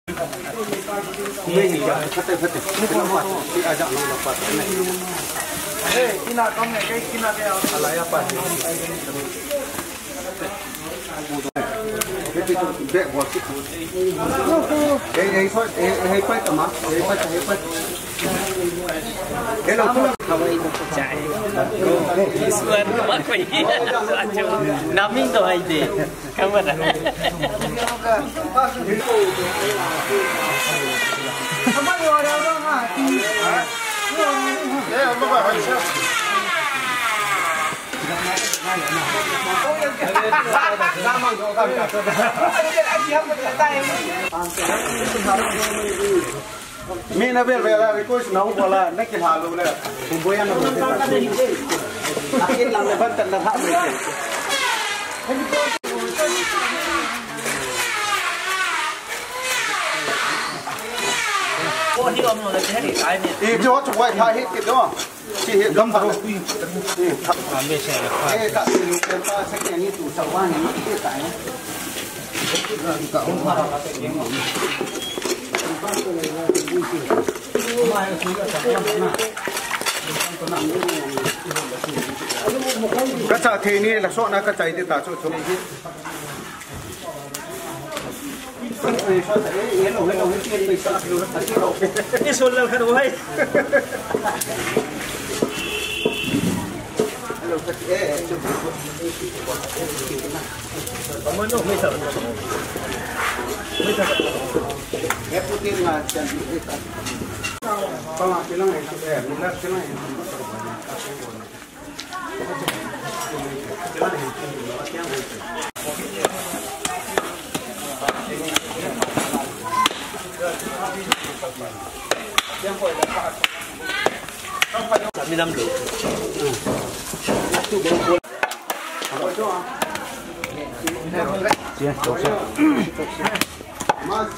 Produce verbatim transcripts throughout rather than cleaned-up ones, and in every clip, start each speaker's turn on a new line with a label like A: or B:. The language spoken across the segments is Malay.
A: Ini ya, betul betul. Kenapa? Diajak orang dapat. Eh, kina kamu ni, kayak kina dia. Alay apa? Itu beg buat situ. Eh, eh, so, eh, eh, apa itu mas? Eh, apa, eh, apa? Hello,
B: kamu itu percaya. Isuan mak kau ini aja. Namin tu aje. Kamu dah.
C: Kamu ada orang ah?
A: Eh, apa apa macam? Zaman kau kan kata. Mina bel bela request nau bola nak halu le. Buaya nak bola. Akhir lang lebat tak nak habis.
B: Oh, ni kamu nak cari saya ni.
A: Eh, jauh tu white high hit kita. Si hit gam baru.
B: Ambil saya.
A: Eh, tak sini kita sekian ni tu sawan ni kita tak ya. Kita umar. Kaca thế này là số na kaca itu tak so so.
B: Ini soal kan wahai. Kamu nak mesra? Mesra.
A: Ya putih nggak jadi kita. Kalau bilang itu eh, benar bilang itu.
B: Kami enam dulu.
A: Itu baru. Apa itu ah?
B: Ya, dosa.
A: Mas,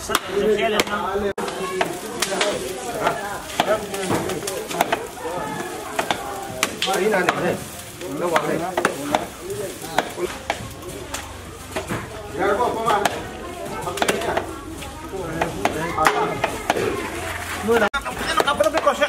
A: ini nanti, ini wahai. Jangan kau peman. Mana? Apa lebih kosnya?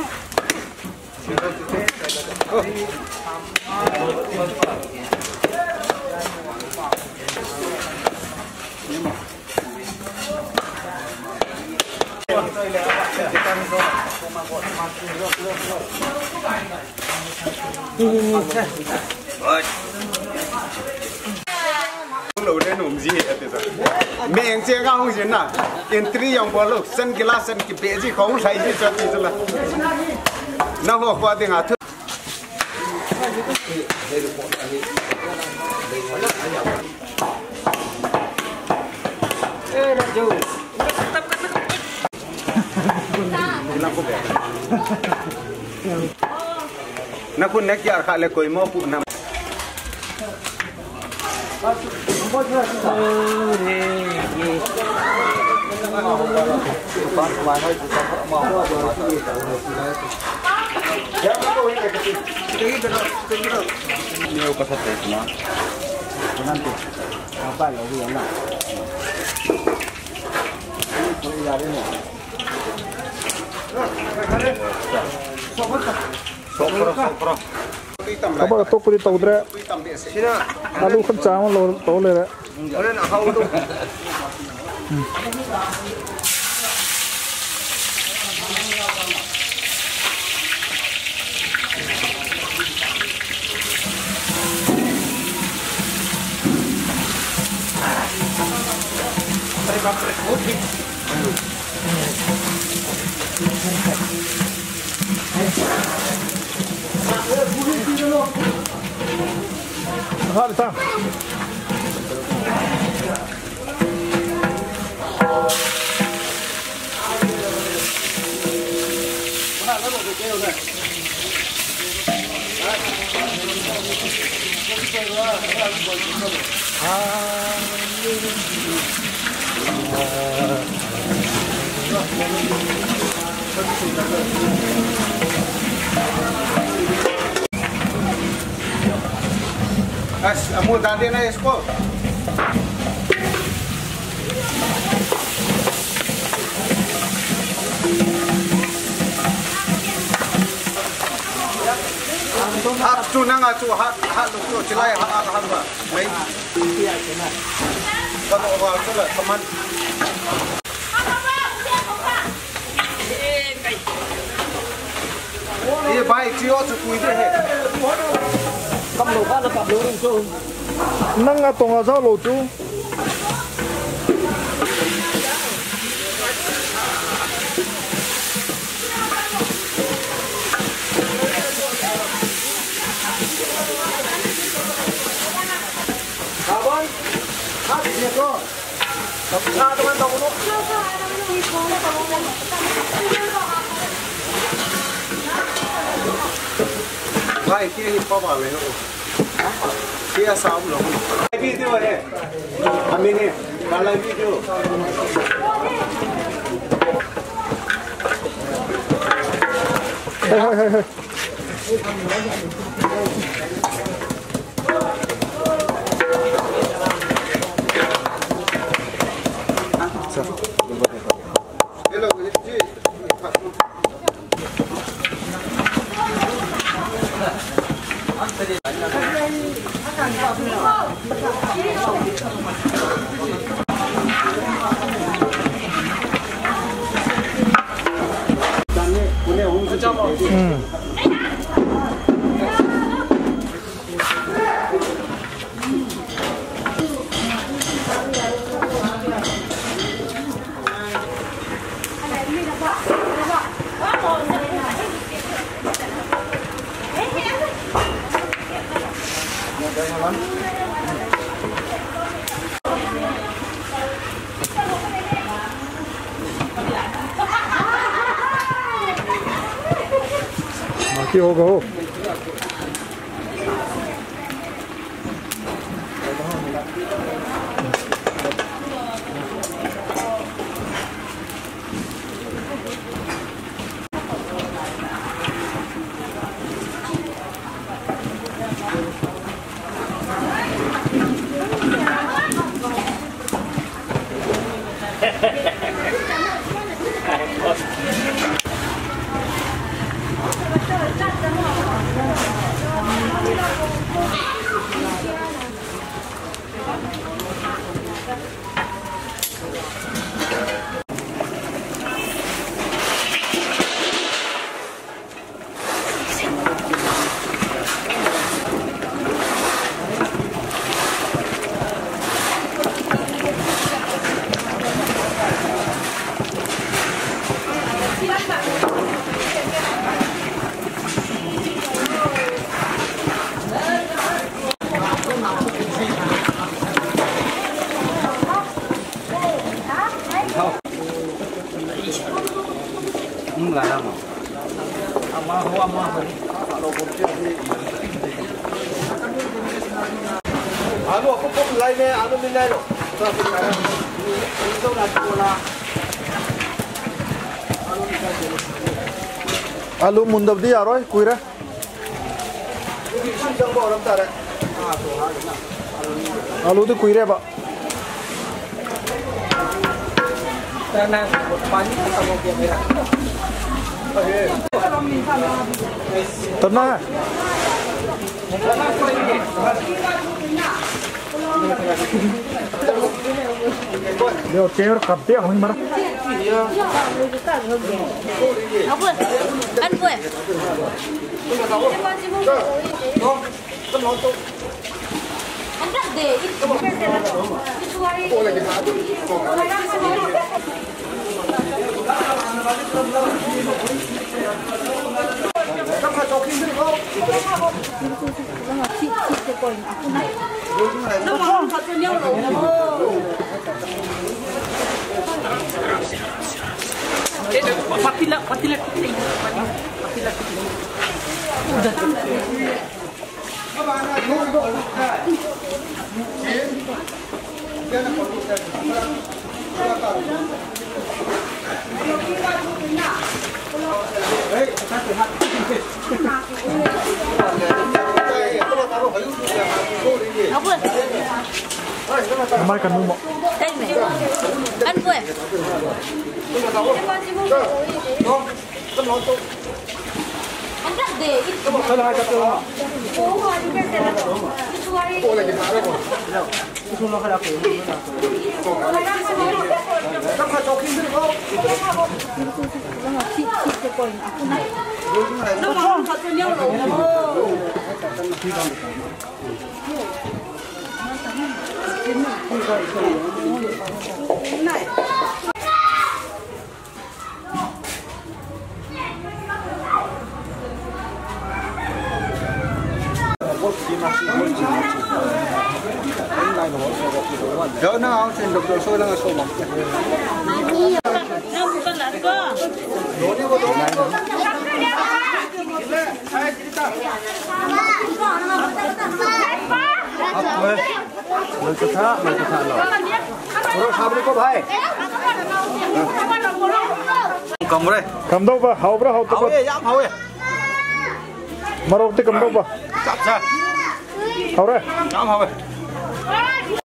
A: Lâu đến nôm gì hết rồi. Mình chơi cái không gì na, entry yang bolu, sen gelas sen kipé gì không sai gì cho tí là. Nó hoa qua tiếng Anh.
C: Eh, dah jauh.
A: Na kun nak yar khale koi mo pu na nhiều có thật đấy nó năm tuổi không phải là gì nào đây là đây này
D: Các bạn tốt đi tàu đấy, ta lúc khăn trắng mà tàu lên đấy. Hadi tamam.
A: As, amo dati na esko. hak tu nang acu hak hak tu celai hak hak hak apa? Baik. Kalau orang tu lah teman. Ini baik cio cukui deh.
B: Không đủ ba là phạm lỗi đồng chung.
D: Nang atong aja lo tu.
A: Kawan, hak ni tu. Sama teman tahu tu. Baik, kia hip hop apa ni? Kia sound loh. Video ni, kami ni kalau video.
D: Hei hei hei hei.
A: Hello, ji.
D: Hmm. Aquí hoga ho.
A: Anu aku pun lain ni, anu ni lain. Itu nak bola.
D: Alu mundab di aroi kuira. Alu tu kuira ba.
B: Tenang, pani kita mau dia merah.
D: Tenang. Dia chair kapte ahoy mara.
E: Apa? Kan gue. Enggak deh, itu
B: Patila, patila, patila. Udah.
E: Apa?
D: Makan mu mo.
E: Đây này. Ăn quê. Anh de it ko
C: Kala ka to.
E: ko ko ni ke se la itu hari ko lagi maro ko
C: Itu lo kala ko. Kam ka tokin din ko.
E: chi chi ke ko ni aku na no mo ka to nyau lo này
A: Đó nó áo trên độc đồ sôi là sôi mỏng.
E: nó bukan lah ko
A: Mới cho thả, mới cho thả lọ. Ủa sao đi có भाई? Cầm đây.
D: Cầm đâu vào, hậu vào, hậu
A: Hậu ấy, dám hậu ấy.
D: Mà đâu thì cầm đâu vào.
A: Chặt ra.
D: Hậu đây.
A: Dám hậu ấy.